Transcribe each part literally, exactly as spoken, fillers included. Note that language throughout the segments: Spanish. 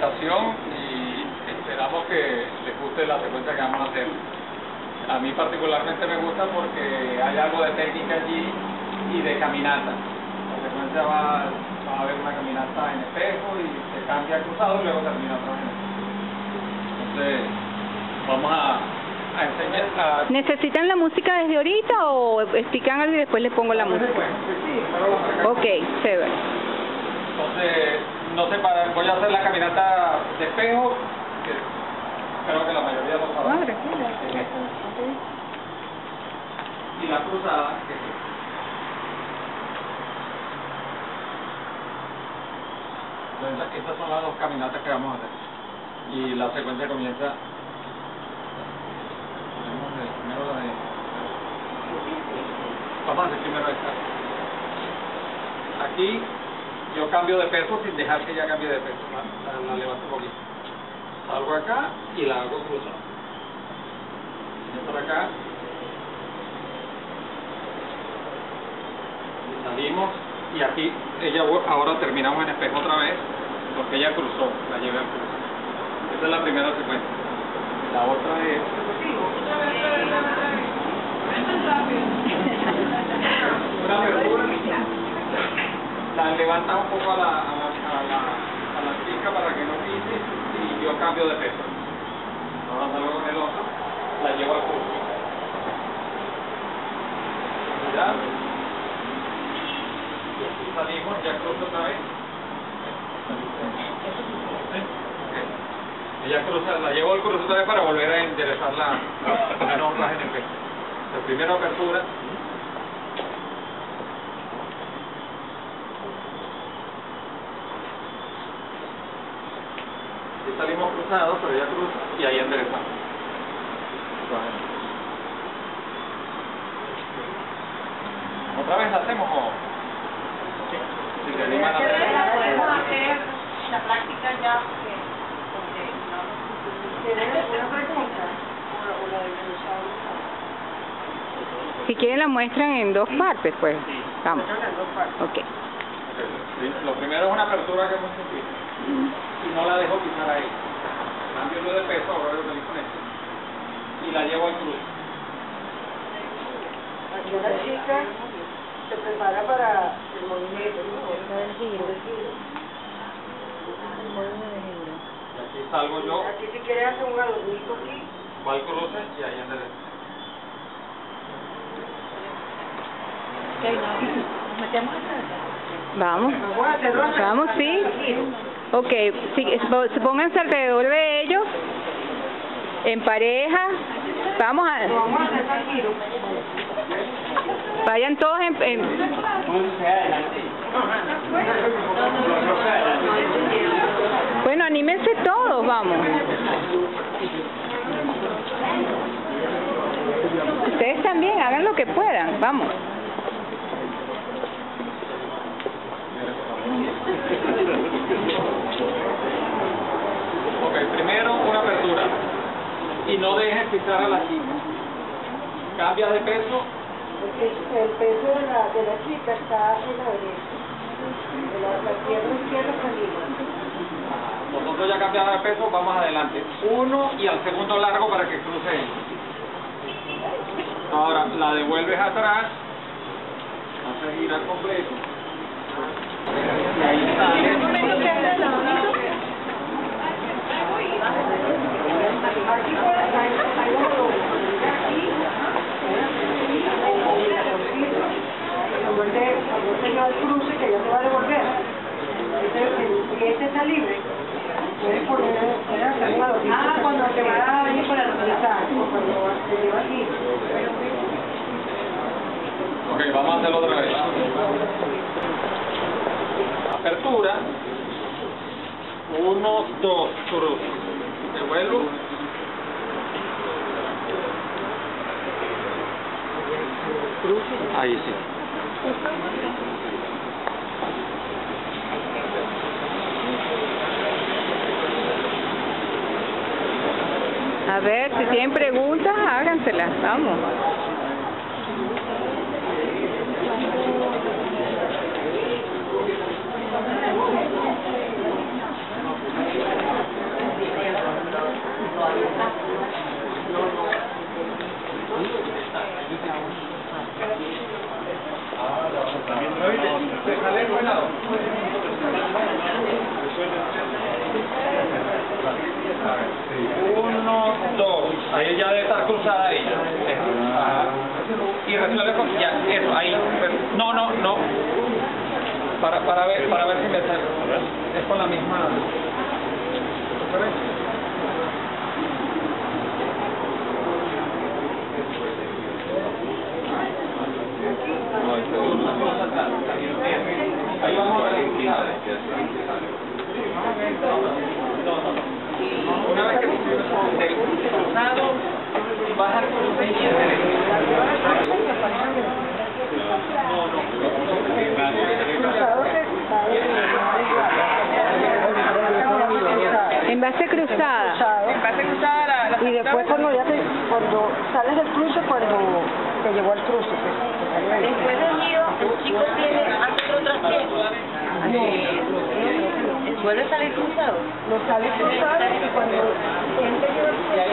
presentación y esperamos que les guste la secuencia que vamos a hacer. A mí particularmente me gusta porque hay algo de técnica allí y de caminata. La secuencia va, va a haber una caminata en espejo y se cambia cruzado y luego termina otra vez. Entonces, vamos a, a enseñar a... ¿Necesitan la música desde ahorita o explican algo y después les pongo la música? Sí, pero ok, chévere. Entonces, no sé, para, voy a hacer la caminata de espejo, que creo que la mayoría lo sabe. Madre, y la cruzada, que entonces, estas son las dos caminatas que vamos a hacer. Y la secuencia comienza. Tenemos el primero la de. Vamos a hacer primero esta. Aquí yo cambio de peso sin dejar que ella cambie de peso. La, la, la levanto un poquito. Salgo acá y la hago cruzada. Por acá. Salimos y aquí ella ahora terminamos en espejo otra vez porque ella cruzó, la llevé al cruce. Esa es la primera secuencia. La otra es una apertura. La levantas un poco a la, a la, a la, a la chica para que no pise y yo cambio de peso. Ahora salgo con el otro, la llevo al cruce. ¿Ya? Y aquí salimos, ya cruzo otra vez. Ella cruza, la llevo al cruce otra vez para volver a enderezar la, la no baje en el peso. La primera apertura. Aquí salimos cruzados, pero ella cruza y ahí enderezamos. ¿Otra vez la hacemos o...? Si te animan a hacer... podemos hacer la práctica ya porque... ¿Tienes alguna pregunta? ¿O la de Si quieren la muestran en dos partes, pues. Vamos. Ok. Lo primero es una apertura que es muy sencilla. Y no la dejo pisar ahí. Cambio yo de peso, ahora lo utilizo en esto. Y la llevo al cruce. Aquí la chica se prepara para el movimiento, ¿no? El giro. El giro. Y aquí salgo yo. Aquí si quieres hacer un adornito aquí. Va al cruce y ahí enderezo. ¿Nos metemos Vamos. Vamos, sí. Ok, sí, pónganse alrededor de ellos, en pareja. Vamos a... Vamos a hacer el giro. Vayan todos en... en... Bueno, anímense todos, vamos. Ustedes también, hagan lo que puedan, vamos. Ok, primero una apertura. Y no dejes pisar a la chica. Cambia de peso. El peso de la, de la chica está en la derecha. De la, la pierna izquierda está libre. Nosotros ya cambiamos de peso, vamos adelante. Uno y al segundo largo para que cruce ella. Ahora la devuelves atrás. Haces girar completo. Y ahí sale. Aquí por acá hay un doble. Aquí. Cuando usted va al cruce, que ya se va a devolver, si este está libre, puedes poner un adornito. Ah, cuando te va a venir para la mitad, o cuando te lleva aquí. Ok, vamos a hacerlo otra vez. Apertura. Uno, dos, cruz. Devuelvo. Ahí sí. A ver, si tienen preguntas, háganselas, vamos. estar cruzada ella. Eso. Ajá. Y resuelve con ya, eso, ahí. Pues, no, no, no. Para, para ver, para ver si me sale. Es con la misma. ¿Sabes? Ahí vamos a ver. Una vez que del cruzado vas al cruce y el derecho. No, no. En base cruzada. En base cruzada la, la Y después cuando ya te, cuando sales del cruce, cuando te llegó al cruce, pues, te salió ahí. después del giro, el chico tiene hace otro trasiego. No. ¿Vuelve a salir cruzado? No sale cruzado y cuando él te llegó al cruce,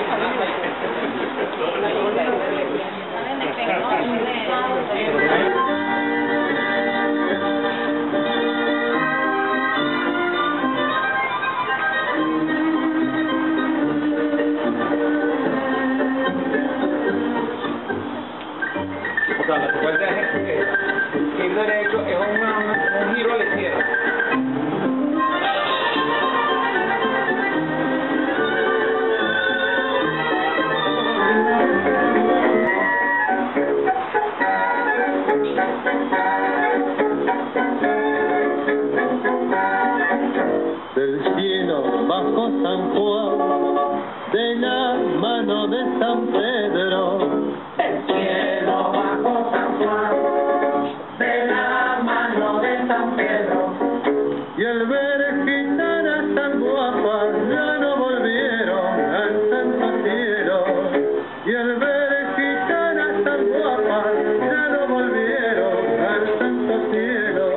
O sea, la secuencia es ir derecho, es una, una, un giro a la izquierda. Del cielo bajo San Juan, de la mano de San Pedro. Del cielo bajo San Juan, de la mano de San Pedro. Y al ver gitanas tan guapas, ya no volvieron al santo cielo. Y al ver gitanas tan guapas, ya no volvieron al santo cielo.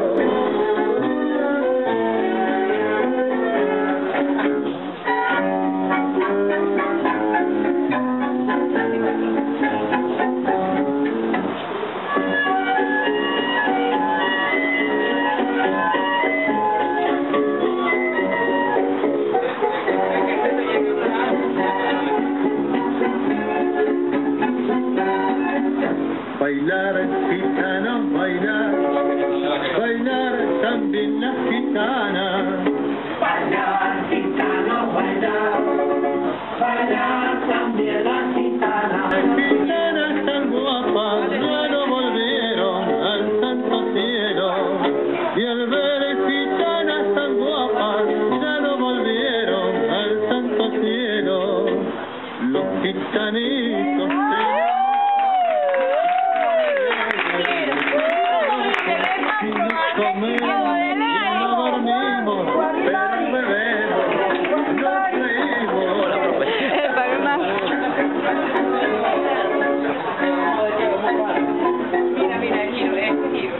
Bailar, gitanos, bailar, bailar también las gitanas. Bailar, gitanos, bailar, bailar también las gitanas. Las gitanas tan guapas ya no volvieron al santo cielo. Y al ver gitanas tan guapas ya no volvieron al santo cielo. Los gitanitos comemos, no dormimos, pero bebemos, nos reímos. El pague más. Mira, mira, el giro, este giro.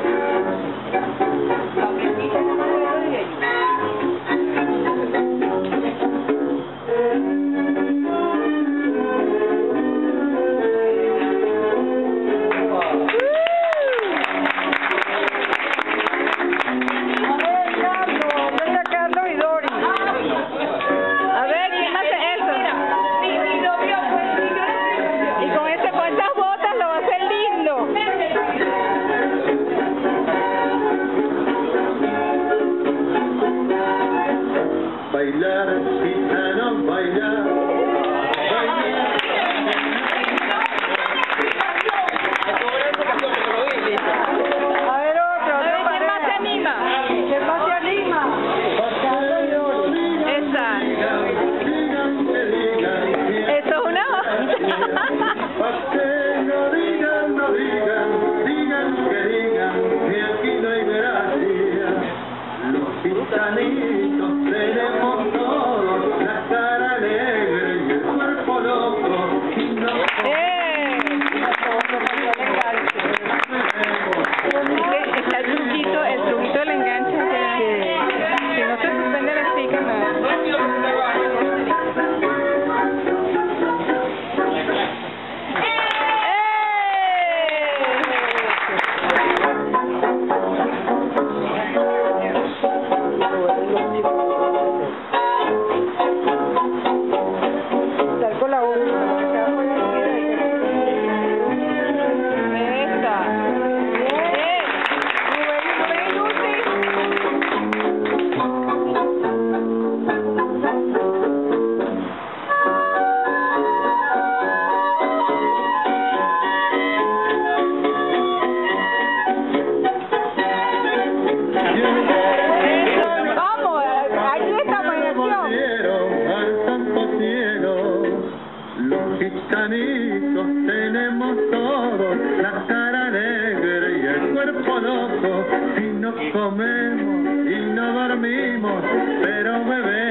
A ver, ¿quién hace eso? Y con ese, con esas botas lo va a hacer lindo. Bailar, gitanos, bailar, bailar. A ver otro, A ver, otra ¿quién más se pareja. anima? ¿Quién más se anima? Esa. Digan que digan que Eso es una... que no digan, no digan, digan que digan que aquí no hay gracia. Los gitanitos tenemos todo cuerpo loco si no comemos y no dormimos, pero bebé